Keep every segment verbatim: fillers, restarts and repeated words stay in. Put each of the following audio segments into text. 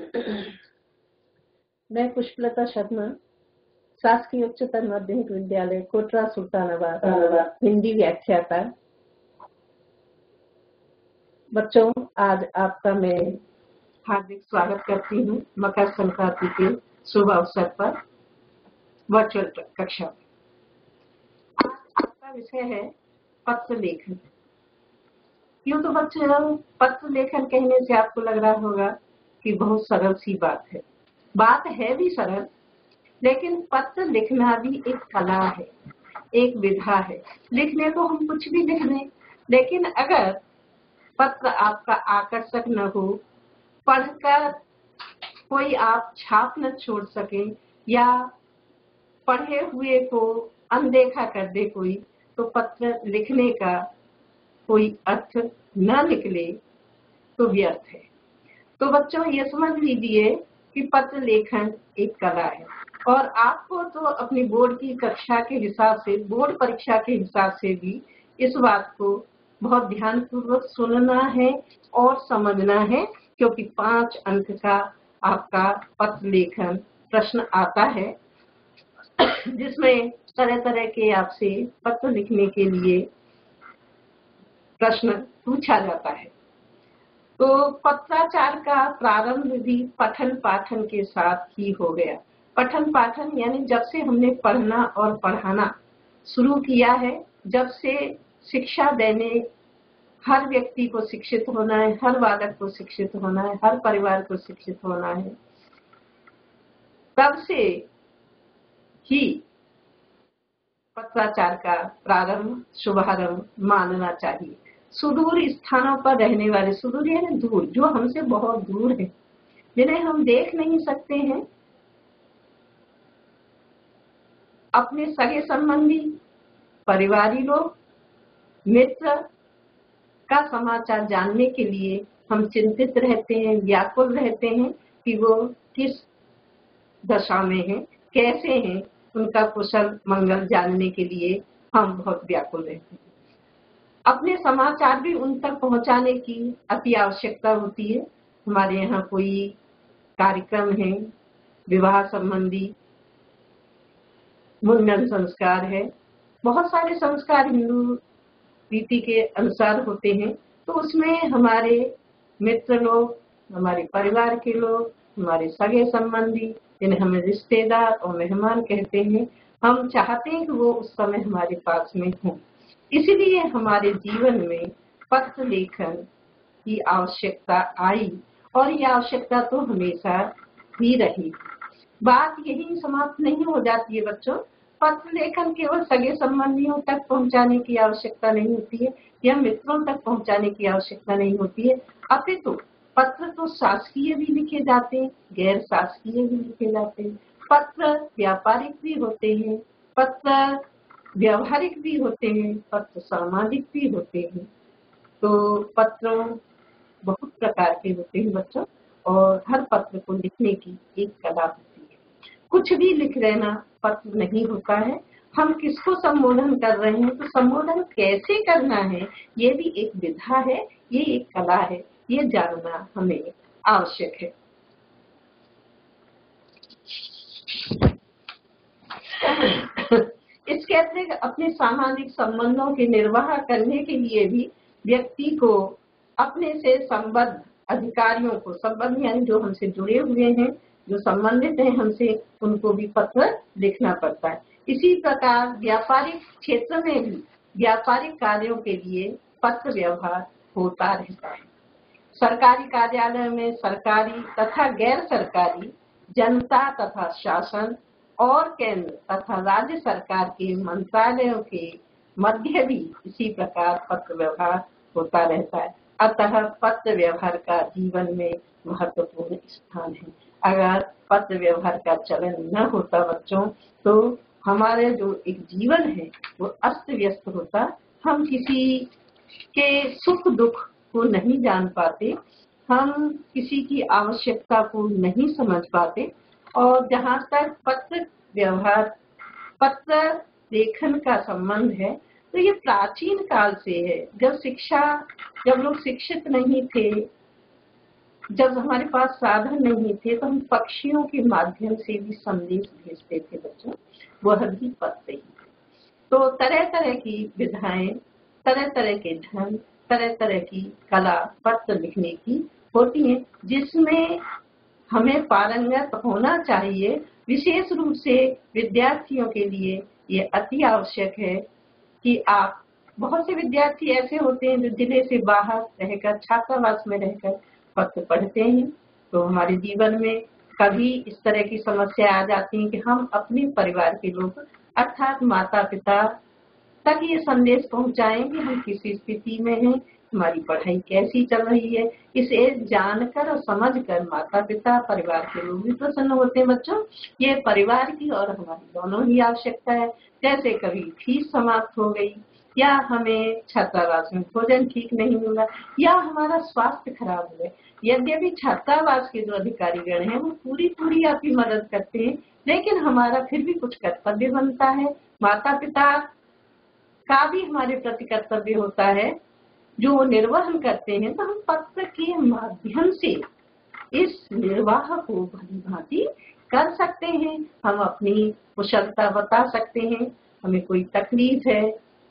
मैं पुष्पलता शर्मा, शासकीय उच्चतर माध्यमिक विद्यालय कोटरा सुल्तानाबाद हिंदी व्याख्याता। बच्चों, आज आपका मैं हार्दिक स्वागत करती हूँ मकर संक्रांति के शुभ अवसर पर वर्चुअल कक्षा। आज आपका विषय है पत्र लेखन। यूँ तो बच्चों, पत्र लेखन कहने से आपको लग रहा होगा कि बहुत सरल सी बात है। बात है भी सरल, लेकिन पत्र लिखना भी एक कला है, एक विधा है। लिखने को हम कुछ भी लिख लें, लेकिन अगर पत्र आपका आकर्षक न हो, पढ़कर कोई आप छाप न छोड़ सके या पढ़े हुए को अनदेखा कर दे कोई, तो पत्र लिखने का कोई अर्थ न निकले तो व्यर्थ है। तो बच्चों, ये समझ लीजिए कि पत्र लेखन एक कला है और आपको तो अपनी बोर्ड की कक्षा के हिसाब से, बोर्ड परीक्षा के हिसाब से भी इस बात को बहुत ध्यानपूर्वक सुनना है और समझना है, क्योंकि पांच अंक का आपका पत्र लेखन प्रश्न आता है, जिसमें तरह तरह के आपसे पत्र लिखने के लिए प्रश्न पूछा जाता है। तो पत्राचार का प्रारंभ भी पठन पाठन के साथ ही हो गया। पठन पाठन यानी जब से हमने पढ़ना और पढ़ाना शुरू किया है, जब से शिक्षा देने, हर व्यक्ति को शिक्षित होना है, हर बालक को शिक्षित होना है, हर परिवार को शिक्षित होना है, तब से ही पत्राचार का प्रारंभ, शुभारंभ मानना चाहिए। सुदूर स्थानों पर रहने वाले, सुदूर यानी दूर, जो हमसे बहुत दूर है, जिन्हें हम देख नहीं सकते हैं, अपने सगे संबंधी, परिवारी लोग, मित्र का समाचार जानने के लिए हम चिंतित रहते हैं, व्याकुल रहते हैं कि वो किस दशा में हैं, कैसे हैं। उनका कुशल मंगल जानने के लिए हम बहुत व्याकुल रहते हैं। अपने समाचार भी उन तक पहुंचाने की अति आवश्यकता होती है। हमारे यहाँ कोई कार्यक्रम है, विवाह संबंधी, मुंडन संस्कार है, बहुत सारे संस्कार हिंदू रीति के अनुसार होते हैं, तो उसमें हमारे मित्र लोग, हमारे परिवार के लोग, हमारे सगे संबंधी, जिन्हें हमें रिश्तेदार और मेहमान कहते हैं, हम चाहते हैं कि वो उस समय हमारे पास में हों। इसलिए हमारे जीवन में पत्र लेखन की आवश्यकता आई और ये आवश्यकता तो हमेशा ही रही। बात यही समाप्त नहीं हो जाती है बच्चों। पत्र लेखन केवल सगे संबंधियों तक पहुंचाने की आवश्यकता नहीं होती है या मित्रों तक पहुंचाने की आवश्यकता नहीं होती है, अपितु पत्र तो शासकीय भी लिखे जाते हैं, गैर शासकीय भी लिखे जाते हैं। पत्र व्यापारिक भी होते हैं, पत्र व्यवहारिक भी होते हैं, पत्र सामाजिक भी होते हैं। तो पत्र बहुत प्रकार के होते हैं बच्चों, और हर पत्र को लिखने की एक कला होती है। कुछ भी लिख देना पत्र नहीं होता है। हम किसको संबोधन कर रहे हैं, तो संबोधन कैसे करना है, ये भी एक विधा है, ये एक कला है, ये जानना हमें आवश्यक है। इसके अतिरिक्त अपने सामाजिक संबंधों के निर्वाह करने के लिए भी व्यक्ति को अपने से संबद्ध अधिकारियों को, संबंध यानी जो हमसे जुड़े हुए हैं, जो संबंधित हैं हमसे, उनको भी पत्र लिखना पड़ता है। इसी प्रकार व्यापारिक क्षेत्र में भी व्यापारिक कार्यों के लिए पत्र व्यवहार होता रहता है। सरकारी कार्यालय में सरकारी तथा गैर सरकारी, जनता तथा शासन और केंद्र तथा राज्य सरकार के मंत्रालयों के मध्य भी इसी प्रकार पत्र व्यवहार होता रहता है। अतः पत्र व्यवहार का जीवन में महत्वपूर्ण स्थान है। अगर पत्र व्यवहार का चलन न होता बच्चों, तो हमारे जो एक जीवन है वो अस्त व्यस्त होता। हम किसी के सुख दुख को नहीं जान पाते, हम किसी की आवश्यकता को नहीं समझ पाते। और जहाँ तक पत्र व्यवहार, पत्र लेखन का संबंध है, तो ये प्राचीन काल से है। जब शिक्षा, जब लोग शिक्षित नहीं थे, जब हमारे पास साधन नहीं थे तो हम पक्षियों के माध्यम से भी संदेश भेजते थे बच्चों, वह भी पत्र ही। तो तरह तरह की विधाएं, तरह तरह के ढंग, तरह तरह की कला पत्र लिखने की होती है, जिसमें हमें पारंगत होना चाहिए। विशेष रूप से विद्यार्थियों के लिए ये अति आवश्यक है कि आप, बहुत से विद्यार्थी ऐसे होते हैं जो जिले से बाहर रहकर, छात्रावास में रहकर पत्र पढ़ते हैं। तो हमारे जीवन में कभी इस तरह की समस्या आ जाती है कि हम अपने परिवार के लोग अर्थात माता पिता तक ये संदेश पहुंचाएं कि हम किस स्थिति में हैं, हमारी पढ़ाई कैसी चल रही है। इसे जानकर और समझकर माता पिता, परिवार के लोग भी प्रसन्न होते हैं बच्चों। ये परिवार की और हमारी दोनों ही आवश्यकता है। जैसे कभी फीस समाप्त हो गई, या हमें छात्रावास में भोजन ठीक नहीं मिला, या हमारा स्वास्थ्य खराब हो गया, यद्यपि छात्रावास के जो अधिकारी गण हैं वो पूरी पूरी आपकी मदद करते हैं, लेकिन हमारा फिर भी कुछ कर्तव्य बनता है। माता पिता का भी हमारे प्रति कर्तव्य होता है जो निर्वहन करते हैं। तो हम पत्र के माध्यम से इस निर्वाह को भली भांति कर सकते हैं। हम अपनी कुशलता बता सकते हैं, हमें कोई तकलीफ है,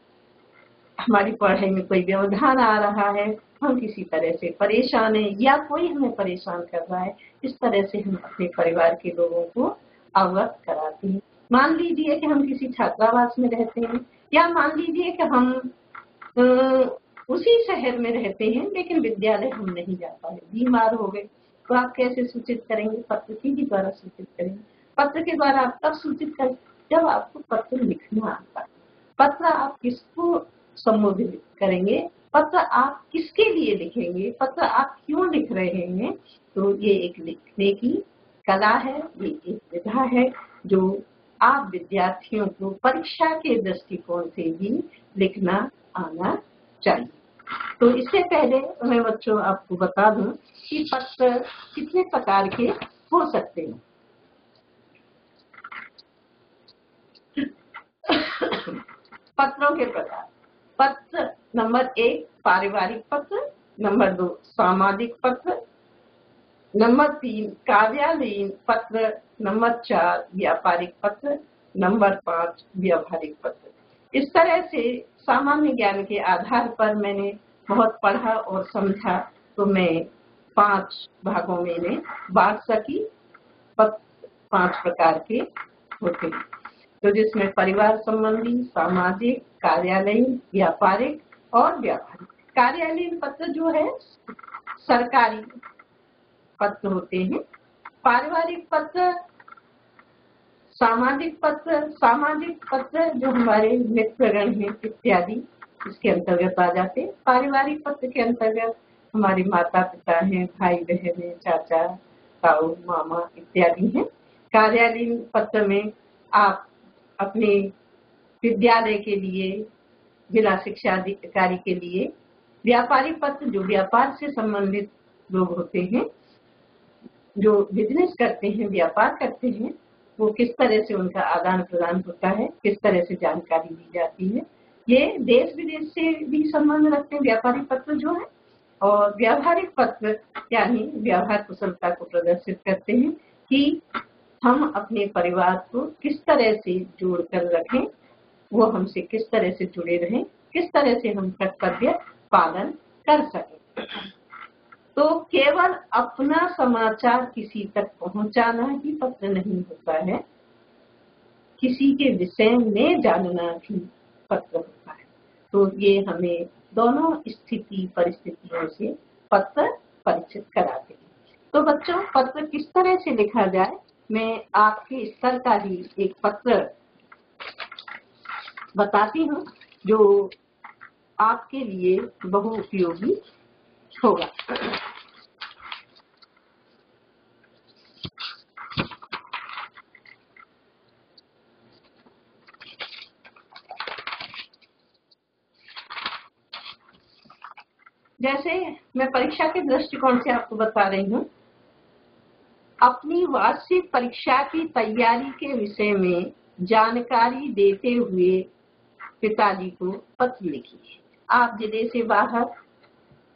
हमारी पढ़ाई में कोई व्यवधान आ रहा है, हम किसी तरह से परेशान हैं या कोई हमें परेशान कर रहा है, इस तरह से हम अपने परिवार के लोगों को अवगत कराते हैं। मान लीजिए कि हम किसी छात्रावास में रहते हैं, या मान लीजिए कि हम आ, उसी शहर में रहते हैं लेकिन विद्यालय हम नहीं जा पाए, बीमार हो गए, तो आप कैसे सूचित करेंगे? पत्र के ही द्वारा सूचित करेंगे। पत्र के द्वारा आप तब सूचित करें जब आपको पत्र लिखना आता है। पत्र आप किसको संबोधित करेंगे, पत्र आप किसके लिए लिखेंगे, पत्र आप क्यों लिख रहे हैं, तो ये एक लिखने की कला है, ये एक विधा है जो आप विद्यार्थियों को परीक्षा के दृष्टिकोण से भी लिखना आना चाहिए। तो इससे पहले मैं बच्चों आपको बता दूं कि पत्र कितने प्रकार के हो सकते हैं। पत्रों के प्रकार। पत्र नंबर एक पारिवारिक पत्र, नंबर दो सामाजिक पत्र, नंबर तीन कार्यालयीन पत्र, नंबर चार व्यापारिक पत्र, नंबर पांच व्यवहारिक पत्र। इस तरह से सामान्य ज्ञान के आधार पर मैंने बहुत पढ़ा और समझा, तो मैं पांच भागों में इन्हें बांट सकी। पत्र पांच प्रकार के होते हैं, तो जिसमें परिवार संबंधी, सामाजिक, कार्यालयीन, व्यापारिक और व्यावहारिक। कार्यालयीन पत्र जो है सरकारी पत्र होते हैं। पारिवारिक पत्र, सामाजिक पत्र, सामाजिक पत्र जो हमारे मित्रगण हैं इत्यादि इसके अंतर्गत आ जाते हैं। पारिवारिक पत्र के अंतर्गत हमारे माता पिता हैं, भाई बहन हैं, चाचा ताऊ मामा इत्यादि हैं। कार्यालयीन पत्र में आप अपने विद्यालय के लिए, जिला शिक्षा अधिकारी के लिए। व्यापारिक पत्र जो व्यापार से संबंधित लोग होते हैं, जो बिजनेस करते हैं, व्यापार करते हैं, वो किस तरह से उनका आदान प्रदान होता है, किस तरह से जानकारी दी जाती है। ये देश विदेश से भी संबंध रखते हैं व्यापारिक पत्र जो है। और व्यावहारिक पत्र यानी व्यवहार कुशलता को प्रदर्शित करते हैं कि हम अपने परिवार को किस तरह से जोड़ कर रखें, वो हमसे किस तरह से जुड़े रहें, किस तरह से हम कर्तव्य पालन कर सकें। तो केवल अपना समाचार किसी तक पहुंचाना ही पत्र नहीं होता है, किसी के विषय में जानना भी पत्र होता है। तो ये हमें दोनों स्थिति परिस्थितियों से पत्र परिचित कराते हैं। तो बच्चों, पत्र किस तरह से लिखा जाए, मैं आपके स्तर का ही एक पत्र बताती हूँ जो आपके लिए बहुउपयोगी होगा। जैसे मैं परीक्षा के दृष्टिकोण से आपको बता रही हूँ, अपनी वार्षिक परीक्षा की तैयारी के विषय में जानकारी देते हुए पिताजी को पत्र लिखिए। आप जिले से बाहर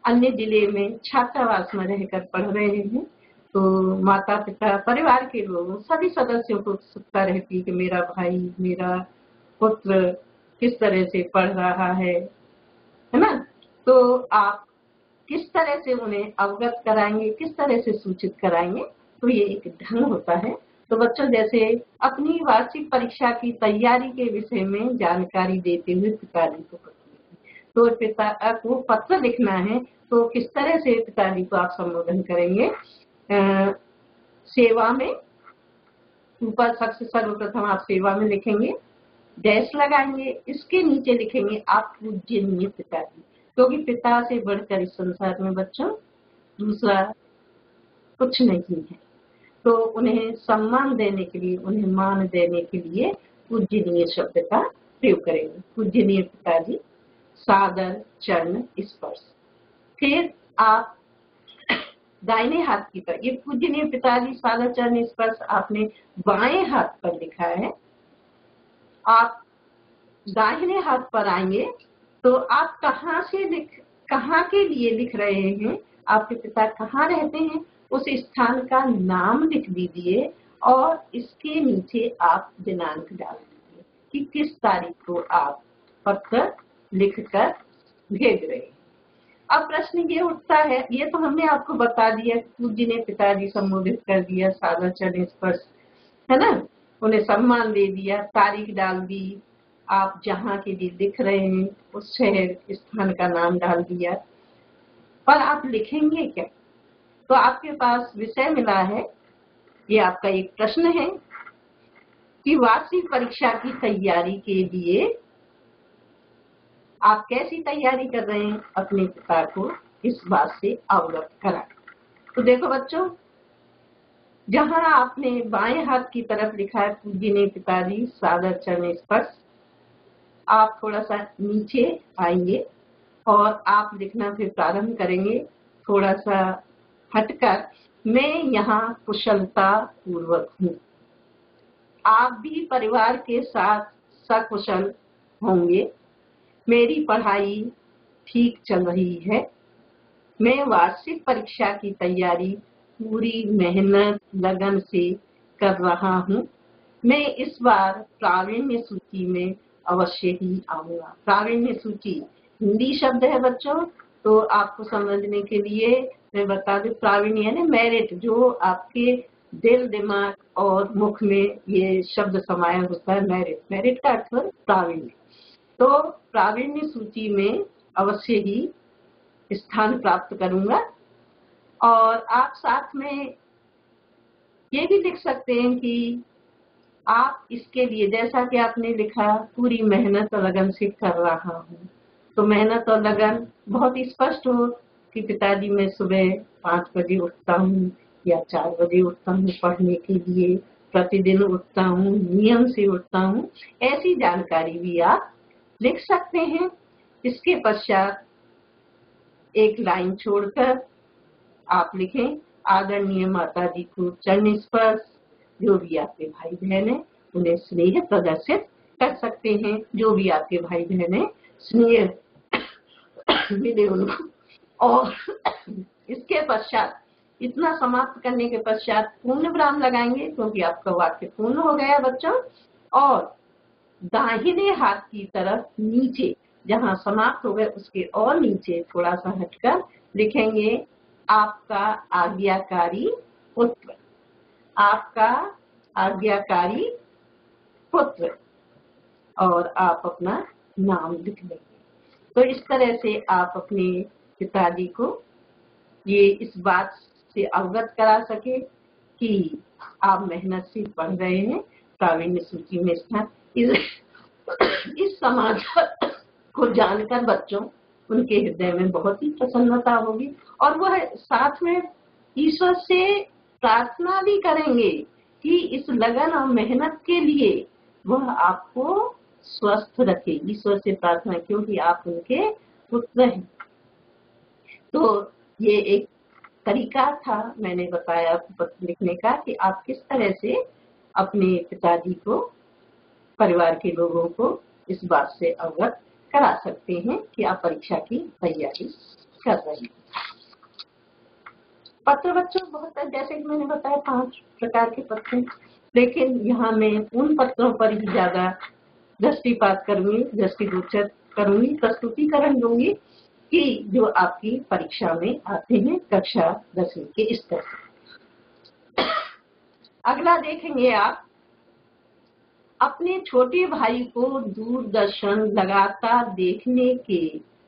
अन्य जिले में छात्रावास में रहकर पढ़ रहे हैं, तो माता पिता परिवार के लोग सभी सदस्यों को उत्सुकता रहती है कि मेरा भाई मेरा पुत्र किस तरह से पढ़ रहा है है ना। तो आप किस तरह से उन्हें अवगत कराएंगे, किस तरह से सूचित कराएंगे, तो ये एक ढंग होता है। तो बच्चों जैसे अपनी वार्षिक परीक्षा की तैयारी के विषय में जानकारी देते हुए पिताजी को पत्र लिखें। तो पिता को पत्र लिखना है तो किस तरह से पिताजी को आप संबोधन करेंगे। आ, सेवा में ऊपर सबसे सर्वप्रथम आप सेवा में लिखेंगे, डैश लगाएंगे, इसके नीचे लिखेंगे आप पूजनीय पिताजी, क्योंकि पिता से बढ़कर इस संसार में बच्चों दूसरा कुछ नहीं है। तो उन्हें सम्मान देने के लिए, उन्हें मान देने के लिए पूजनीय शब्द का प्रयोग करेंगे। पूजनीय पिताजी, सादर चरण स्पर्श। फिर आप दाहिने हाथ की तरफ, ये पूजनीय पिताजी सादर चरण स्पर्श आपने बाएं हाथ पर लिखा है, आप दाहिने हाथ पर आएंगे तो आप कहाँ से लिख कहाँ के लिए लिख रहे हैं, आपके पिता कहाँ रहते हैं, उस स्थान का नाम लिख दीजिए और इसके नीचे आप दिनांक डाल दीजिए कि किस तारीख को आप पत्र लिखकर भेज रहे हैं। अब प्रश्न ये उठता है, ये तो हमने आपको बता दिया, पूज्य ने पिताजी संबोधित कर दिया, सादर चरण स्पर्श, है ना, उन्हें सम्मान दे दिया, तारीख डाल दी, आप जहाँ के लिए लिख रहे हैं उस शहर स्थान का नाम डाल दिया, पर आप लिखेंगे क्या। तो आपके पास विषय मिला है, ये आपका एक प्रश्न है कि वार्षिक परीक्षा की तैयारी के लिए आप कैसी तैयारी कर रहे हैं, अपने पिता को इस बात से अवगत कराएं। तो देखो बच्चों, जहां आपने बाएं हाथ की तरफ लिखा है पूजनीय पिताजी सादर चरण स्पर्श, आप थोड़ा सा नीचे आएंगे और आप लिखना फिर प्रारंभ करेंगे थोड़ा सा हटकर, मैं यहाँ कुशलता पूर्वक हूँ। आप भी परिवार के साथ सकुशल होंगे, मेरी पढ़ाई ठीक चल रही है, मैं वार्षिक परीक्षा की तैयारी पूरी मेहनत लगन से कर रहा हूँ, मैं इस बार प्रावीण्य सूची में अवश्य ही आऊंगा। प्रावीण्य सूची हिंदी शब्द है बच्चों, तो आपको समझने के लिए मैं बता दूं, प्रावीण्य यानी मेरिट, जो आपके दिल दिमाग और मुख में ये शब्द समाया होता है, मेरिट। मेरिट का अर्थ है प्रावीण्य। तो प्रावीण्य सूची में अवश्य ही स्थान प्राप्त करूंगा। और आप साथ में ये भी लिख सकते हैं कि आप इसके लिए, जैसा कि आपने लिखा, पूरी मेहनत और लगन से कर रहा हूँ, तो मेहनत और लगन बहुत स्पष्ट हो कि पिताजी मैं सुबह पाँच बजे उठता हूँ या चार बजे उठता हूँ पढ़ने के लिए, प्रतिदिन उठता हूँ, नियम से उठता हूँ, ऐसी जानकारी भी आप लिख सकते हैं। इसके पश्चात एक लाइन छोड़कर आप लिखें, आदरणीय माता जी को चरण स्पर्श, जो भी आपके भाई बहन है उन्हें स्नेह प्रदर्शित कर सकते हैं, जो भी आपके भाई बहन है स्नेह मिले उनको। और इसके पश्चात, इतना समाप्त करने के पश्चात पूर्ण विराम लगाएंगे, क्योंकि आपका वाक्य पूर्ण हो गया बच्चों। और दाहिने हाथ की तरफ नीचे जहां समाप्त हो गए उसके और नीचे थोड़ा सा हटकर लिखेंगे, आपका आज्ञाकारी पुत्र, आपका आज्ञाकारी पुत्र, और आप अपना नाम लिख लेंगे। तो इस तरह से आप अपने पिताजी को ये इस बात से अवगत करा सके कि आप मेहनत से पढ़ रहे हैं, प्रावीण्य सूची में स्थान। इस, इस समाचार को जानकर बच्चों उनके हृदय में बहुत ही प्रसन्नता होगी, और वह साथ में ईश्वर से प्रार्थना भी करेंगे कि इस लगन और मेहनत के लिए वह आपको स्वस्थ रखे। ईश्वर से प्रार्थना, क्योंकि आप उनके पुत्र हैं। तो ये एक तरीका था मैंने बताया पत्र लिखने का, कि आप किस तरह से अपने पिताजी को, परिवार के लोगों को इस बात से अवगत करा सकते हैं कि आप परीक्षा की तैयारी कर रहे हैं। पत्र बच्चों बहुत है, जैसे कि मैंने बताया पांच प्रकार के पत्र, लेकिन यहाँ मैं उन पत्रों पर ही ज्यादा दृष्टिपात करूंगी, दृष्टिगोचर करूंगी, प्रस्तुतिकरण दूंगी कि जो आपकी परीक्षा में आते हैं कक्षा दसवीं के स्तर से। अगला देखेंगे आप, अपने छोटे भाई को दूरदर्शन लगातार देखने के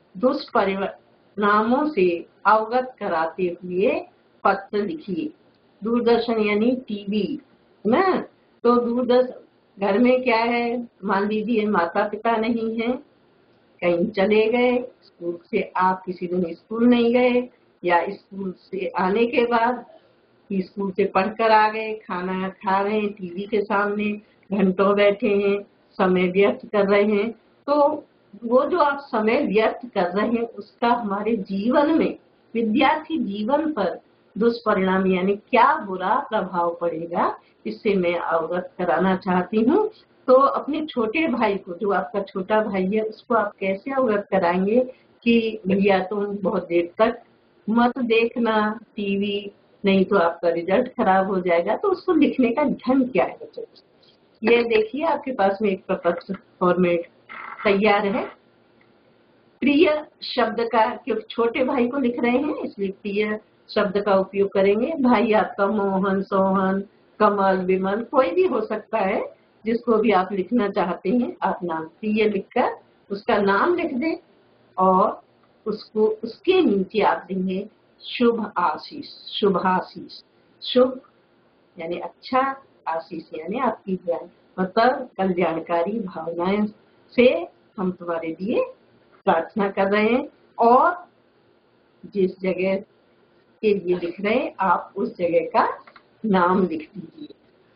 दुष्परिणामों से अवगत कराते हुए पत्र लिखिए। दूरदर्शन यानी टीवी ना, तो दूरदर्शन घर में क्या है, मान लीजिए माता पिता नहीं है, कहीं चले गए, स्कूल से आप किसी दिन स्कूल नहीं गए, या स्कूल से आने के बाद स्कूल से पढ़कर आ गए, खाना खा रहे हैं, टीवी के सामने घंटों बैठे हैं, समय व्यर्थ कर रहे हैं, तो वो जो आप समय व्यर्थ कर रहे हैं उसका हमारे जीवन में, विद्यार्थी जीवन पर दुष्परिणाम यानी क्या बुरा प्रभाव पड़ेगा, इससे मैं अवगत कराना चाहती हूँ। तो अपने छोटे भाई को, जो आपका छोटा भाई है, उसको आप कैसे अवगत कराएंगे कि भैया तुम बहुत देर तक मत देखना टीवी, नहीं तो आपका रिजल्ट खराब हो जाएगा। तो उसको लिखने का ढंग क्या है बच्चों? ये देखिए आपके पास में एक प्रपत्र फॉर्मेट तैयार है। प्रिय शब्द का, क्योंकि छोटे भाई को लिख रहे हैं इसलिए प्रिय शब्द का उपयोग करेंगे। भाई आपका मोहन, सोहन, कमल, विमल कोई भी हो सकता है, जिसको भी आप लिखना चाहते हैं आप नाम प्रिय लिखकर उसका नाम लिख दें और उसको उसके नीचे आप देंगे शुभ आशीष, शुभाशीष। शुभ यानी अच्छा, आशीष यानी आपकी ज्ञान, मतलब कल्याणकारी भावनाएं से हम तुम्हारे लिए प्रार्थना कर रहे हैं, और जिस जगह के लिए लिख रहे हैं आप उस जगह का नाम लिख दीजिए।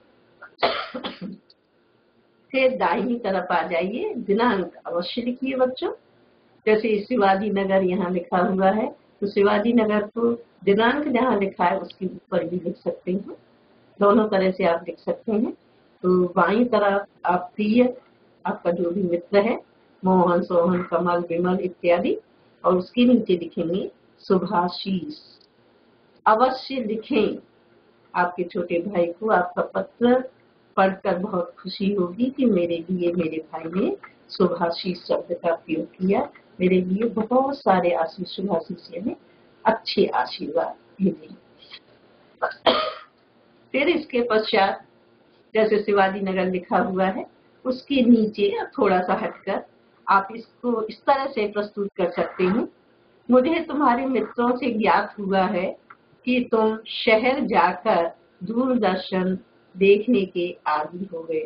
फिर दाहिनी तरफ आ जाइए, दिनांक अवश्य लिखिए बच्चों। जैसे शिवाजी नगर यहाँ लिखा हुआ है, तो शिवाजी नगर को दिनांक जहाँ लिखा है उसके ऊपर भी लिख सकते हैं, दोनों तरह से आप लिख सकते हैं। तो बाईं तरफ आप प्रिय, आपका जो भी मित्र है, मोहन, सोहन, कमल, विमल इत्यादि, और उसके नीचे लिखेंगे शुभाशीष। अवश्य लिखें, आपके छोटे भाई को आपका पत्र पढ़कर बहुत खुशी होगी कि मेरे लिए मेरे भाई ने शुभाशीष शब्द का प्रयोग किया, मेरे लिए बहुत सारे आशीष, शुभाशीष यानी अच्छे आशीर्वाद भेजे। फिर इसके पश्चात जैसे शिवाजी नगर लिखा हुआ है उसके नीचे थोड़ा सा हटकर आप इसको इस तरह से प्रस्तुत कर सकते हैं। मुझे तुम्हारे मित्रों से ज्ञात हुआ है कि तुम शहर जाकर दूरदर्शन देखने के आदी हो गए।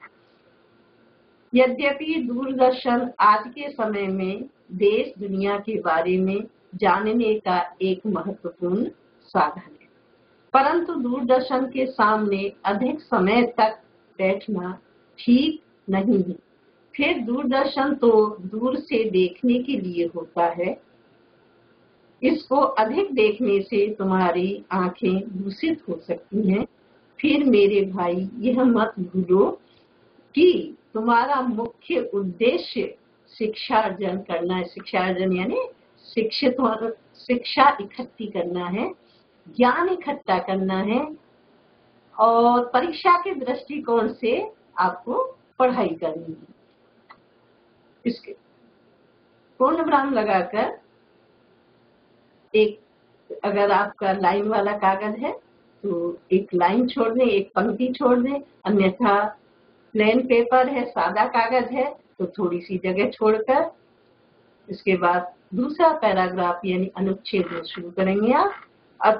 यद्यपि दूरदर्शन आज के समय में देश दुनिया के बारे में जानने का एक महत्वपूर्ण साधन है, परंतु दूरदर्शन के सामने अधिक समय तक बैठना ठीक नहीं है। फिर दूरदर्शन तो दूर से देखने के लिए होता है, इसको अधिक देखने से तुम्हारी आंखें दूषित हो सकती हैं। फिर मेरे भाई यह मत भूलो कि तुम्हारा मुख्य उद्देश्य शिक्षार्जन करना है। शिक्षार्जन यानी शिक्षित होना, शिक्षा इकट्ठी करना है, ज्ञान इकट्ठा करना है, और परीक्षा के दृष्टिकोण से आपको पढ़ाई करनी है। इसके पूर्ण विराम लगाकर एक, अगर आपका लाइन वाला कागज है तो एक लाइन छोड़ दें, एक पंक्ति छोड़ दें, अन्यथा प्लेन पेपर है, सादा कागज है, तो थोड़ी सी जगह छोड़कर इसके बाद दूसरा पैराग्राफ यानी अनुच्छेद शुरू करेंगे आप।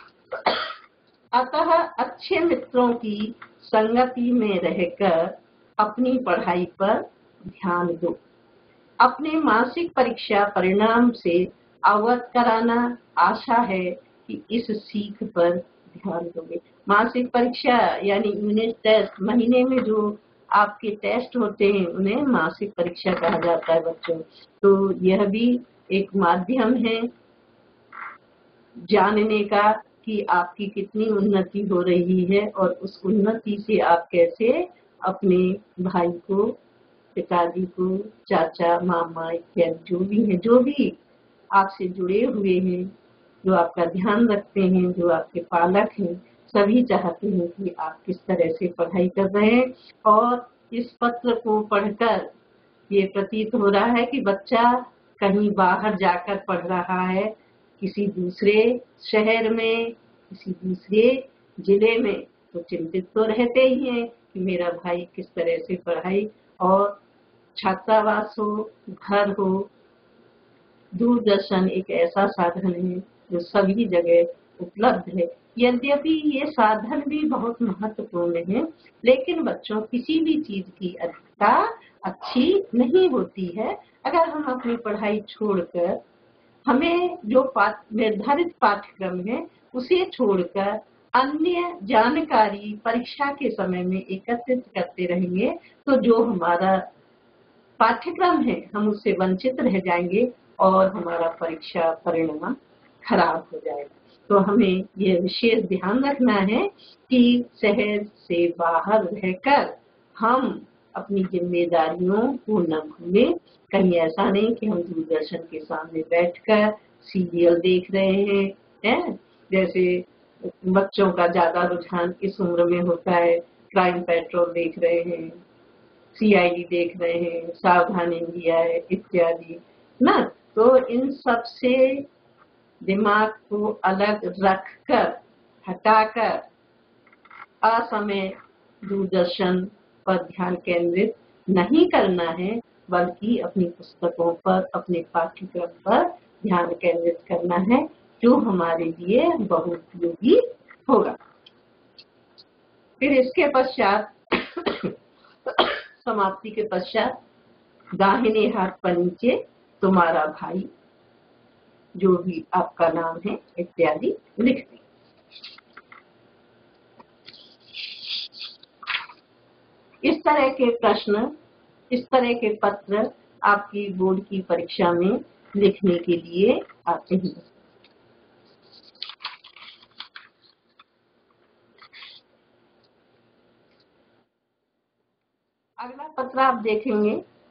अतः अच्छे मित्रों की संगति में रहकर अपनी पढ़ाई पर ध्यान दो। अपने मासिक परीक्षा परिणाम से अवगत कराना आशा है कि इस सीख पर ध्यान दोगे। मासिक परीक्षा यानी यूनिट टेस्ट, महीने में जो आपके टेस्ट होते हैं उन्हें मासिक परीक्षा कहा जाता है बच्चों। तो यह भी एक माध्यम है जानने का कि आपकी कितनी उन्नति हो रही है, और उस उन्नति से आप कैसे अपने भाई को, पिताजी को, चाचा, मामा इत्यादि जो भी है, जो भी आपसे जुड़े हुए हैं, जो आपका ध्यान रखते हैं, जो आपके पालक हैं, सभी चाहते हैं कि आप किस तरह से पढ़ाई कर रहे हैं। और इस पत्र को पढ़कर ये प्रतीत हो रहा है कि बच्चा कहीं बाहर जाकर पढ़ रहा है, किसी दूसरे शहर में, किसी दूसरे जिले में, तो चिंतित तो रहते ही हैं कि मेरा भाई किस तरह से पढ़ाई। और छात्रावास हो, घर हो, दूरदर्शन एक ऐसा साधन है जो सभी जगह उपलब्ध है। यद्यपि ये साधन भी बहुत महत्वपूर्ण है, लेकिन बच्चों किसी भी चीज की अधिकता अच्छी नहीं होती है। अगर हम अपनी पढ़ाई छोड़कर, हमें जो पाठ निर्धारित पाठ्यक्रम है उसे छोड़कर अन्य जानकारी परीक्षा के समय में एकत्रित करते रहेंगे, तो जो हमारा पाठ्यक्रम है हम उससे वंचित रह जाएंगे और हमारा परीक्षा परिणाम खराब हो जाएगा। तो हमें ये विशेष ध्यान रखना है कि शहर से बाहर रहकर हम अपनी जिम्मेदारियों को न भूलें। कहीं ऐसा नहीं कि हम दूरदर्शन के सामने बैठकर सीरियल देख रहे हैं, है? जैसे बच्चों का ज्यादा रुझान इस उम्र में होता है, क्राइम पेट्रोल देख रहे हैं, सीआईडी देख रहे हैं, सावधान इंडिया है इत्यादि ना। तो इन सब से दिमाग को अलग रखकर, हटाकर असमय दूरदर्शन पर ध्यान केंद्रित नहीं करना है, बल्कि अपनी पुस्तकों पर, अपने पाठ्यक्रम पर ध्यान केंद्रित करना है, जो हमारे लिए बहुत उपयोगी होगा। फिर इसके पश्चात समाप्ति के पश्चात दाहिने हाथ पर नीचे तुम्हारा भाई, जो भी आपका नाम है इत्यादि लिख दें। इस तरह के प्रश्न, इस तरह के पत्र आपकी बोर्ड की परीक्षा में लिखने के लिए आते हैं। अगला पत्र आप देखेंगे,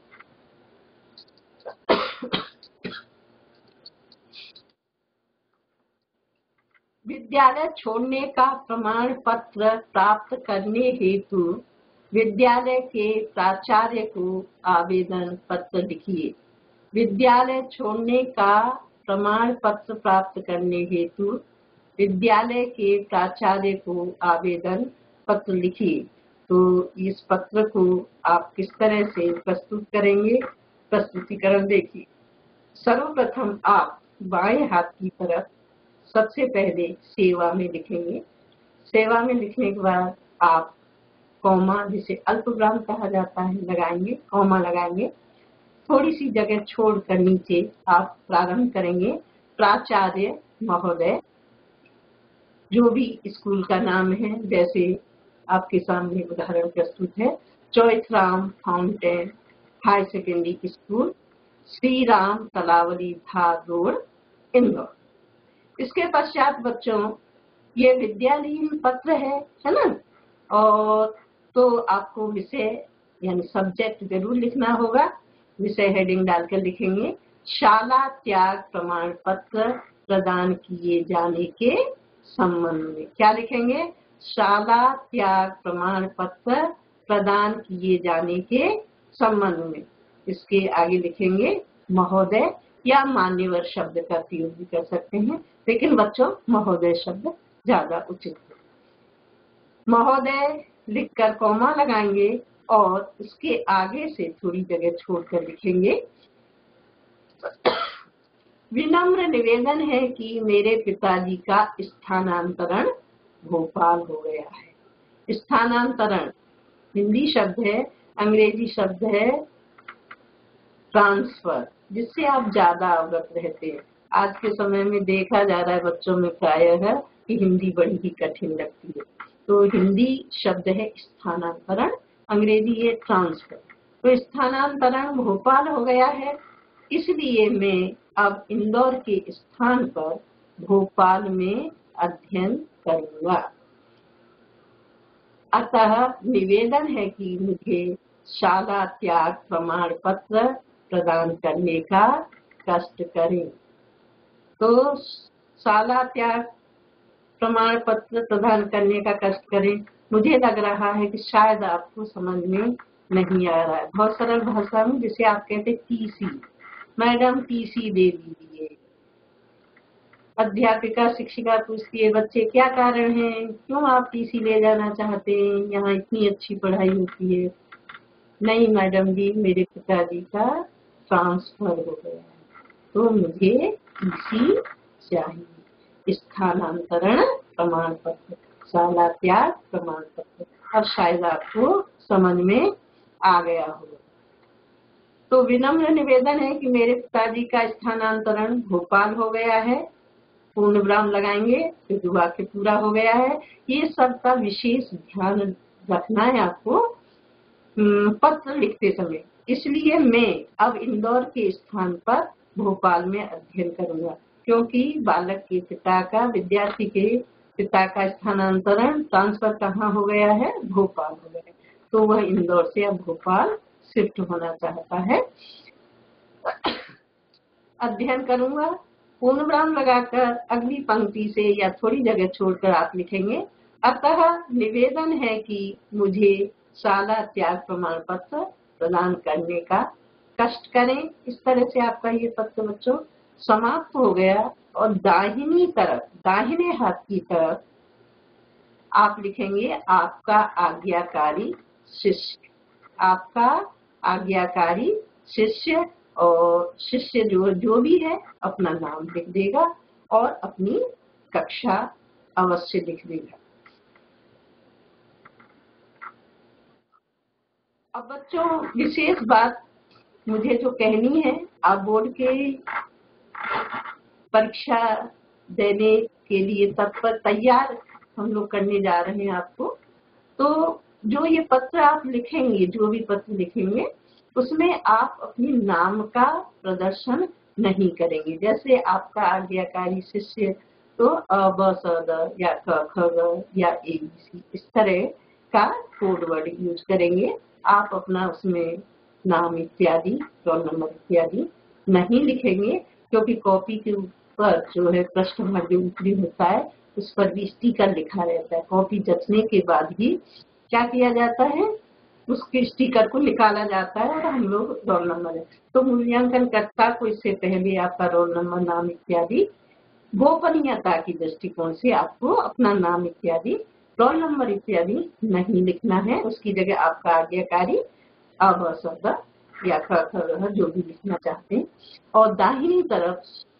विद्यालय छोड़ने का प्रमाण पत्र प्राप्त करने हेतु विद्यालय के प्राचार्य को आवेदन पत्र लिखिए। विद्यालय छोड़ने का प्रमाण पत्र प्राप्त करने हेतु विद्यालय के प्राचार्य को आवेदन पत्र लिखिए। तो इस पत्र को आप किस तरह से प्रस्तुत करेंगे? प्रस्तुतिकरण देखिए। सर्वप्रथम आप बाएं हाथ की तरफ सबसे पहले सेवा में लिखेंगे। सेवा में लिखने के बाद आप कॉमा, जिसे अल्पविराम कहा जाता है, लगाएंगे, कॉमा लगाएंगे। थोड़ी सी जगह छोड़कर नीचे आप प्रारंभ करेंगे, प्राचार्य महोदय, जो भी स्कूल का नाम है, जैसे आपके सामने उदाहरण प्रस्तुत है, Chauthram fountain high secondary school, Shri Ram Talawali Dhar road, Indore. इसके पश्चात बच्चों ये विद्यालयीन पत्र है है ना, और तो आपको विषय यानी सब्जेक्ट जरूर लिखना होगा। विषय हेडिंग डालकर लिखेंगे, शाला त्याग प्रमाण पत्र प्रदान किए जाने के संबंध में। क्या लिखेंगे? शाला त्याग प्रमाण पत्र प्रदान किए जाने के संबंध में। इसके आगे लिखेंगे महोदय या मान्यवर शब्द का प्रयोग भी कर सकते हैं, लेकिन बच्चों महोदय शब्द ज्यादा उचित है। महोदय लिखकर कॉमा लगाएंगे और उसके आगे से थोड़ी जगह छोड़कर लिखेंगे, विनम्र निवेदन है कि मेरे पिताजी का स्थानांतरण भोपाल हो गया है। स्थानांतरण हिंदी शब्द है, अंग्रेजी शब्द है ट्रांसफर, जिससे आप ज्यादा अवगत रहते हैं। आज के समय में देखा जा रहा है बच्चों में प्रायः है कि हिंदी बड़ी ही कठिन लगती है। तो हिंदी शब्द है स्थानांतरण, अंग्रेजी है ट्रांसफर। तो स्थानांतरण भोपाल हो गया है, इसलिए मैं अब इंदौर के स्थान पर भोपाल में अध्ययन करूंगा। अतः निवेदन है कि मुझे शाला त्याग प्रमाण पत्र प्रदान करने का कष्ट करें। तो शाला त्याग प्रमाण पत्र प्रदान करने का कष्ट करें। मुझे लग रहा है कि शायद आपको समझ में नहीं आ रहा है। बहुत सरल भाषा में जिसे आप कहते हैं टीसी, मैडम टीसी दे दीजिए। अध्यापिका शिक्षिका पूछती है, बच्चे क्या कारण है, क्यों आप टीसी ले जाना चाहते हैं, यहाँ इतनी अच्छी पढ़ाई होती है। नहीं मैडम जी, मेरे पिताजी का ट्रांसफर हो गया है तो मुझे टीसी चाहिए। स्थानांतरण प्रमाण पत्र, शाला त्याग प्रमाण पत्र। अब शायद आपको समझ में आ गया होगा। तो विनम्र निवेदन है कि मेरे पिताजी का स्थानांतरण भोपाल हो गया है, पूर्ण विराम लगाएंगे, फिर वाक्य पूरा हो गया है। ये सब का विशेष ध्यान रखना है आपको पत्र लिखते समय। इसलिए मैं अब इंदौर के स्थान पर भोपाल में अध्ययन करूंगा, क्योंकि बालक के पिता का, विद्यार्थी के पिता का स्थानांतरण ट्रांसफर कहाँ हो गया है, भोपाल हो गया है। तो वह इंदौर से अब भोपाल शिफ्ट होना चाहता है। अध्ययन करूंगा, पूर्ण विराम लगाकर अगली पंक्ति से या थोड़ी जगह छोड़कर आप लिखेंगे, अतः निवेदन है कि मुझे शाला त्याग प्रमाण पत्र प्रदान करने का कष्ट करें। इस तरह से आपका ये पत्र बच्चों समाप्त हो गया। और दाहिनी तरफ, दाहिने हाथ की तरफ आप लिखेंगे आपका आज्ञाकारी शिष्य, आपका आज्ञाकारी शिष्य। और शिष्य जो जो भी है अपना नाम लिख देगा और अपनी कक्षा अवश्य लिख देगा। अब बच्चों विशेष बात मुझे जो कहनी है, आप बोर्ड के परीक्षा देने के लिए तत्पर तैयार हम लोग करने जा रहे हैं आपको। तो जो ये पत्र आप लिखेंगे, जो भी पत्र लिखेंगे, उसमें आप अपने नाम का प्रदर्शन नहीं करेंगे। जैसे आपका आज्ञाकारी शिष्य तो अ ब स द या क ख ग या ए बी सी, इस तरह का कोड वर्ड यूज करेंगे। आप अपना उसमें नाम इत्यादि, रोल नंबर इत्यादि नहीं लिखेंगे, क्योंकि कॉपी के ऊपर जो है प्रश्न भर जो ऊपरी होता है उस पर भी स्टिकर लिखा रहता है। कॉपी जचने के बाद ही क्या किया जाता है, उसके स्टिकर को निकाला जाता है और हम लोग रोल नंबर है। तो मूल्यांकन कर्ता को इससे पहले आपका रोल नंबर, नाम इत्यादि गोपनीयता की दृष्टिकोण से आपको अपना नाम इत्यादि, रोल नंबर इत्यादि नहीं लिखना है। उसकी जगह आपका आज्ञाकारी अ ब स द या ख ख ग जो भी लिखना चाहते हैं। और दाहिनी तरफ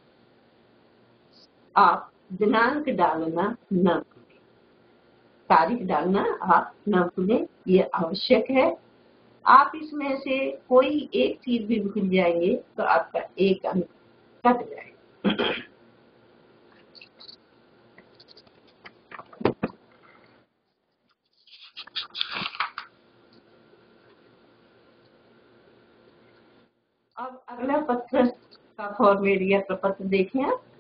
आप दिनांक डालना न भूलें, तारीख डालना आप न भूलें, ये आवश्यक है। आप इसमें से कोई एक चीज भी भूल जाएंगे तो आपका एक अंक कट जाएगा। अब अगला पत्र का फॉर्मेट या प्रपत्र देखें।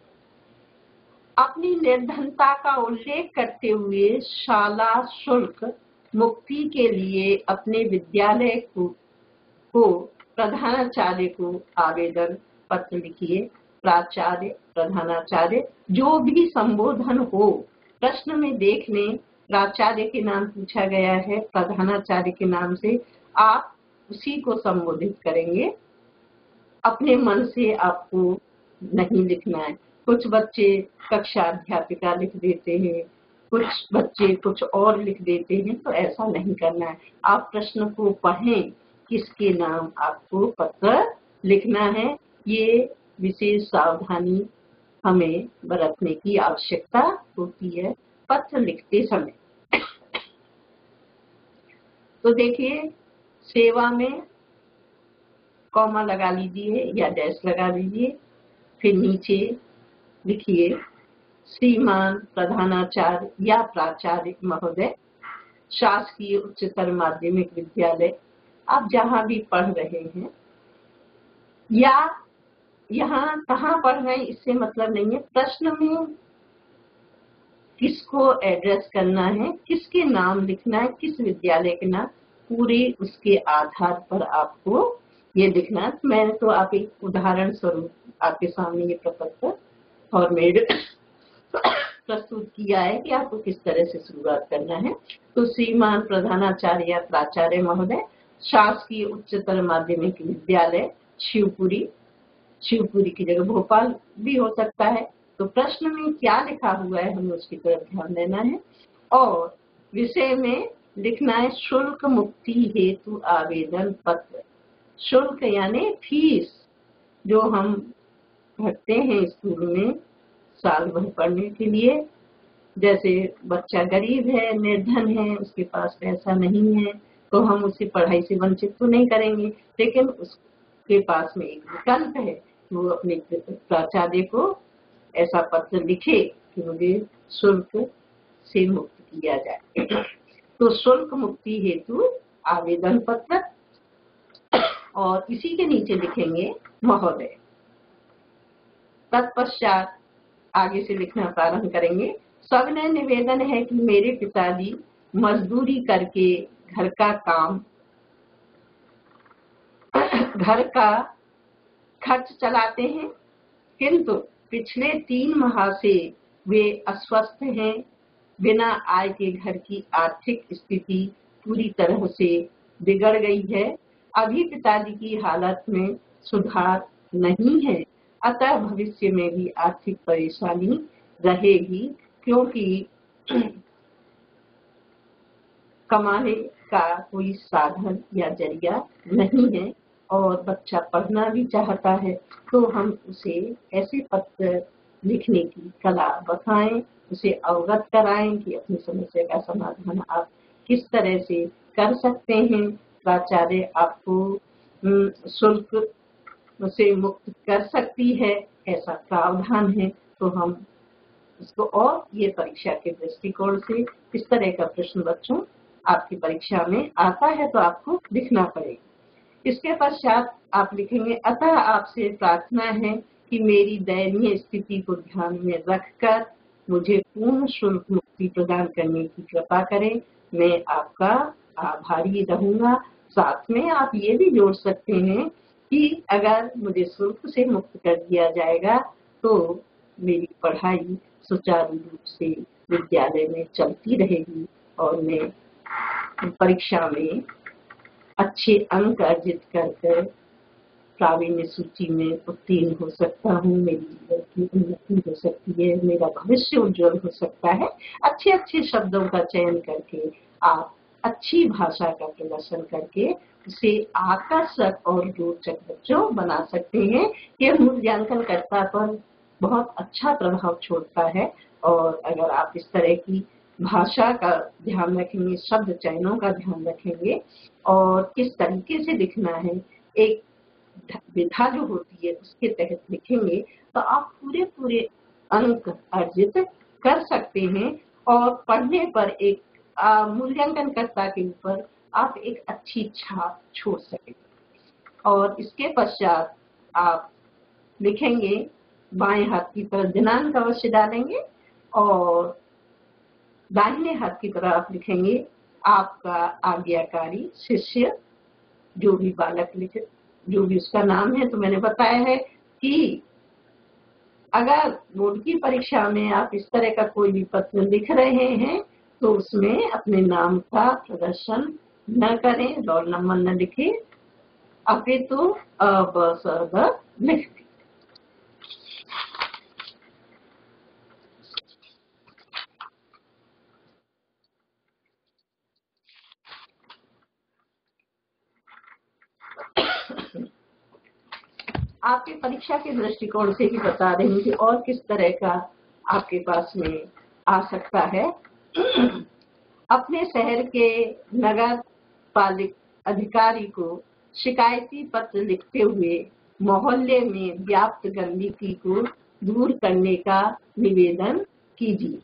अपनी निर्धनता का उल्लेख करते हुए शाला शुल्क मुक्ति के लिए अपने विद्यालय को, को प्रधानाचार्य को आवेदन पत्र लिखिए। प्राचार्य, प्रधानाचार्य जो भी संबोधन हो, प्रश्न में देख लें प्राचार्य के नाम पूछा गया है, प्रधानाचार्य के नाम से आप उसी को संबोधित करेंगे। अपने मन से आपको नहीं लिखना है। कुछ बच्चे कक्षा अध्यापिका लिख देते हैं, कुछ बच्चे कुछ और लिख देते हैं, तो ऐसा नहीं करना है। आप प्रश्न को पढ़ें, किसके नाम आपको पत्र लिखना है, ये विशेष सावधानी हमें बरतने की आवश्यकता होती है पत्र लिखते समय। तो देखिए, सेवा में कॉमा लगा लीजिए या डैश लगा लीजिए, फिर नीचे लिखिए श्रीमान प्रधानाचार्य या प्राचार्य महोदय, शासकीय उच्चतर माध्यमिक विद्यालय आप जहाँ भी पढ़ रहे हैं, या यहाँ कहाँ पढ़ रहे हैं इससे मतलब नहीं है। प्रश्न में किसको एड्रेस करना है, किसके नाम लिखना है, किस विद्यालय के नाम, पूरे उसके आधार पर आपको ये लिखना। मैंने तो आप एक उदाहरण स्वरूप आपके सामने ये प्रपत्र और मेड प्रस्तुत किया है कि आपको किस तरह से शुरुआत करना है। तो श्रीमान प्रधानाचार्य या प्राचार्य महोदय, शासकीय उच्चतर माध्यमिक विद्यालय शिवपुरी, शिवपुरी की जगह भोपाल भी हो सकता है। तो प्रश्न में क्या लिखा हुआ है हमें उसकी तरफ ध्यान देना है। और विषय में लिखना है शुल्क मुक्ति हेतु आवेदन पत्र। शुल्क यानी फीस जो हम भरते हैं स्कूल में साल भर पढ़ने के लिए। जैसे बच्चा गरीब है, निर्धन है, उसके पास पैसा नहीं है, तो हम उसे पढ़ाई से वंचित तो नहीं करेंगे, लेकिन उसके पास में एक विकल्प है, वो अपने प्राचार्य को ऐसा पत्र लिखे कि मुझे शुल्क से मुक्त किया जाए। तो शुल्क मुक्ति हेतु आवेदन पत्र, और इसी के नीचे लिखेंगे महोदय। तत्पश्चात आगे से लिखना प्रारंभ करेंगे। सविनय निवेदन है कि मेरे पिताजी मजदूरी करके घर का काम घर का खर्च चलाते हैं, किंतु पिछले तीन माह से वे अस्वस्थ हैं। बिना आय के घर की आर्थिक स्थिति पूरी तरह से बिगड़ गई है। अभी पिताजी की हालत में सुधार नहीं है, अतः भविष्य में भी आर्थिक परेशानी रहेगी, क्योंकि कमाने का कोई साधन या जरिया नहीं है और बच्चा पढ़ना भी चाहता है। तो हम उसे ऐसे पत्र लिखने की कला बताएं, उसे अवगत कराएं कि अपनी समस्या का समाधान आप किस तरह से कर सकते हैं। प्राचार्य आपको शुल्क से मुक्त कर सकती है, ऐसा प्रावधान है। तो हम इसको, और ये परीक्षा के दृष्टिकोण से इस तरह का प्रश्न बच्चों आपकी परीक्षा में आता है तो आपको लिखना पड़ेगा। इसके पश्चात आप लिखेंगे, अतः आपसे प्रार्थना है कि मेरी दयनीय स्थिति को ध्यान में रखकर मुझे पूर्ण शुल्क मुक्ति प्रदान करने की कृपा करें। मैं आपका आभारी रहूंगा। साथ में आप ये भी जोड़ सकते हैं कि अगर मुझे शुल्क से मुक्त कर दिया जाएगा तो मेरी पढ़ाई सुचारू रूप से विद्यालय में चलती रहेगी और मैं परीक्षा में अच्छे अंक अर्जित कर कर प्रावीण्य सूची में उत्तीर्ण हो सकता हूँ। मेरी जीवन की उन्नति हो सकती है, मेरा भविष्य उज्जवल हो सकता है। अच्छे अच्छे शब्दों का चयन करके आप अच्छी भाषा का प्रदर्शन करके उसे आकर्षक और रोचक बच्चों बना सकते हैं। यह मूल्यांकन कर्ता पर बहुत अच्छा प्रभाव छोड़ता है। और अगर आप इस तरह की भाषा का ध्यान रखेंगे, शब्द चयनों का ध्यान रखेंगे और किस तरीके से लिखना है, एक विधा जो होती है उसके तहत लिखेंगे, तो आप पूरे पूरे अंक अर्जित कर सकते हैं और पढ़ने पर एक मूल्यांकन कर्ता के ऊपर आप एक अच्छी छाप छोड़ सकेंगे। और इसके पश्चात आप लिखेंगे, बाएं हाथ की तरफ दिनांक अवश्य डालेंगे और दाहिने हाथ की तरफ आप लिखेंगे आपका आज्ञाकारी शिष्य, जो भी बालक लिखे, जो भी उसका नाम है। तो मैंने बताया है कि अगर बोर्ड की परीक्षा में आप इस तरह का कोई भी पत्र लिख रहे हैं तो उसमें अपने नाम का प्रदर्शन न करें, रोल नंबर न लिखें, अपितु अ लिख दें। आपके परीक्षा के दृष्टिकोण से भी बता रही हूँ कि और किस तरह का आपके पास में आ सकता है। अपने शहर के नगर पालिक अधिकारी को शिकायती पत्र लिखते हुए मोहल्ले में व्याप्त गंदगी को दूर करने का निवेदन कीजिए।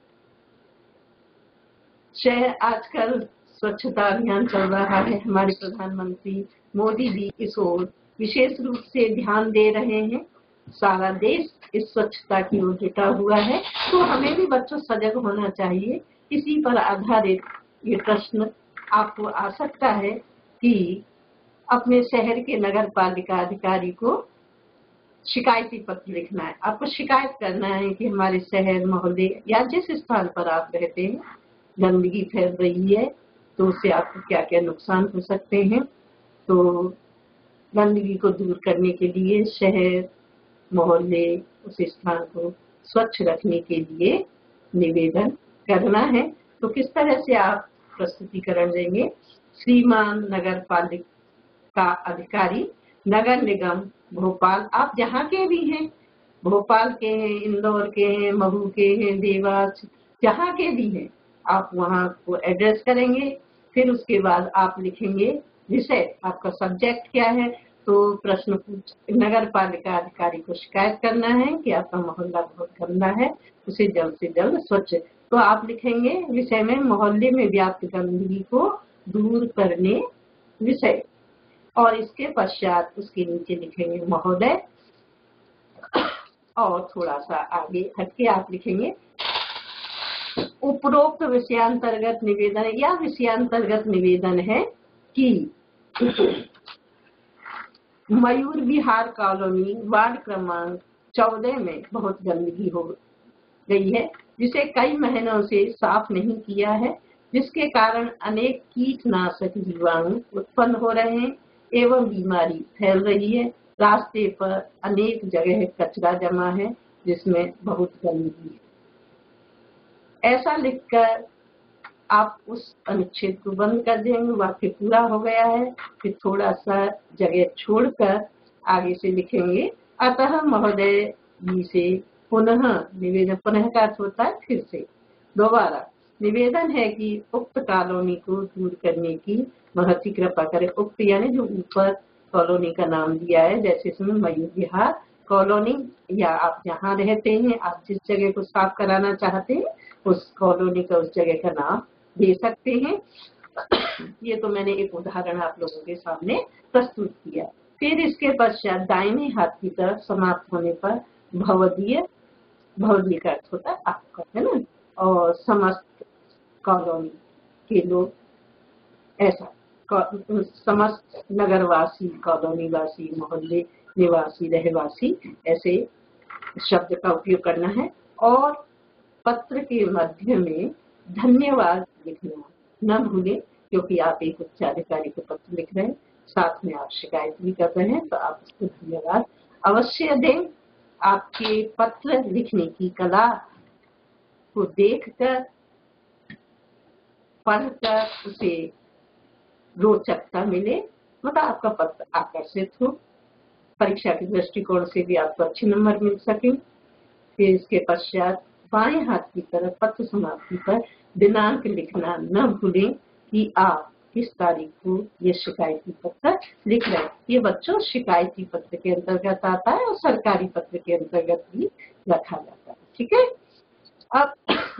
शहर आजकल स्वच्छता अभियान चल रहा है, हमारे प्रधानमंत्री मोदी जी इस ओर विशेष रूप से ध्यान दे रहे हैं। सारा देश इस स्वच्छता की ओर जुटा हुआ है, तो हमें भी बच्चों सजग होना चाहिए। इसी पर आधारित ये प्रश्न आपको आ सकता है कि अपने शहर के नगर पालिका अधिकारी को शिकायती पत्र लिखना है। आपको शिकायत करना है कि हमारे शहर मोहल्ले या जिस स्थान पर आप रहते हैं गंदगी फैल रही है, तो उससे आपको क्या क्या नुकसान हो सकते हैं। तो गंदगी को दूर करने के लिए शहर मोहल्ले उस स्थान को स्वच्छ रखने के लिए निवेदन करना है। तो किस तरह से आप प्रस्तुतिकरण देंगे? श्रीमान नगर पालिका अधिकारी, नगर निगम भोपाल, आप जहाँ के भी हैं, भोपाल के हैं, इंदौर के हैं, महू के हैं, देवास, जहाँ के भी हैं, आप वहाँ को एड्रेस करेंगे। फिर उसके बाद आप लिखेंगे विषय, आपका सब्जेक्ट क्या है। तो प्रश्न पूछ नगर पालिका अधिकारी को शिकायत करना है कि आपका मोहल्ला बहुत गंदा है, उसे जल्द से जल्द स्वच्छ। तो आप लिखेंगे विषय में मोहल्ले में व्याप्त गंदगी को दूर करने विषय, और इसके पश्चात उसके नीचे लिखेंगे महोदय, और थोड़ा सा आगे हटके आप लिखेंगे उपरोक्त विषयांतर्गत निवेदन या विषयांतर्गत निवेदन है कि मयूर विहार कॉलोनी वार्ड क्रमांक चौदह में बहुत गंदगी हो गई है, जिसे कई महीनों से साफ नहीं किया है, जिसके कारण अनेक कीटनाशक जीवाणु उत्पन्न हो रहे हैं एवं बीमारी फैल रही है। रास्ते पर अनेक जगह कचरा जमा है जिसमें बहुत गंदगी है। ऐसा लिखकर आप उस अनुच्छेद को बंद कर देंगे। वाक्य पूरा हो गया है। फिर थोड़ा सा जगह छोड़कर आगे से लिखेंगे अतः महोदय जी से पुनः निवेदन, पुनः का अर्थ होता है फिर से, दोबारा निवेदन है कि उक्त कॉलोनी को दूर करने की महती कृपा करें। उक्त यानी जो ऊपर कॉलोनी का नाम दिया है, जैसे इसमें मयूर विहार कॉलोनी, या आप जहाँ रहते हैं, आप जिस जगह को साफ कराना चाहते हैं उस कॉलोनी का, उस जगह का नाम दे सकते हैं। ये तो मैंने एक उदाहरण आप लोगों के सामने प्रस्तुत किया। फिर इसके पश्चात दाहिने हाथ की तरफ समाप्त होने पर भवदीय, भवदीय का अर्थ होता है आपका, है ना, और समस्त कॉलोनी के लोग, ऐसा समस्त नगरवासी, कॉलोनी वासी, मोहल्ले निवासी, रहवासी, ऐसे शब्द का उपयोग करना है। और पत्र के मध्य में धन्यवाद लिखना न भूलें, क्योंकि आप एक उच्चाधिकारी को पत्र लिख रहे हैं, साथ में आप शिकायत भी कर रहे हैं, तो आप उसको धन्यवाद अवश्य दें। आपके पत्र लिखने की कला को देखकर, पढ़कर उसे रोचकता मिले, मतलब आपका पत्र आकर्षित हो, परीक्षा के दृष्टिकोण से भी आपको अच्छे नंबर मिल सके। फिर इसके पश्चात बाएं हाथ की तरफ पत्र समाप्ति पर दिनांक लिखना न भूलें कि आप किस तारीख को ये शिकायती पत्र लिख रहे हैं। ये बच्चों शिकायती पत्र के अंतर्गत आता है और सरकारी पत्र के अंतर्गत भी रखा जाता है। ठीक है। अब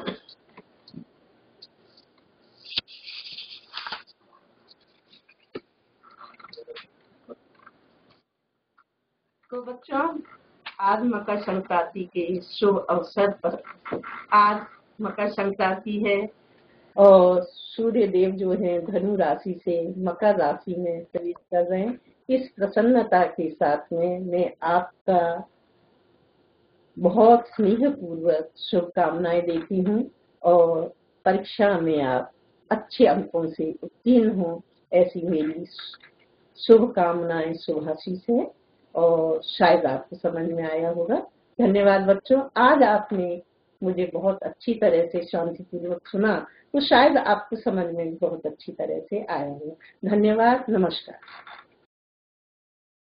तो बच्चों, आज मकर संक्रांति के शुभ अवसर पर, आज मकर संक्रांति है और सूर्य देव जो है धनु राशि से मकर राशि में प्रवेश कर रहे हैं। इस प्रसन्नता के साथ में मैं आपका बहुत स्नेह पूर्वक शुभकामनाएं देती हूँ और परीक्षा में आप अच्छे अंकों से उत्तीर्ण हो, ऐसी मेरी शुभकामनाएं शुभाशीष है, और शायद आपको समझ में आया होगा। धन्यवाद बच्चों। आज आपने मुझे बहुत अच्छी तरह से शांतिपूर्वक सुना, तो शायद आपको समझ में बहुत अच्छी तरह से आया हो। धन्यवाद, नमस्कार।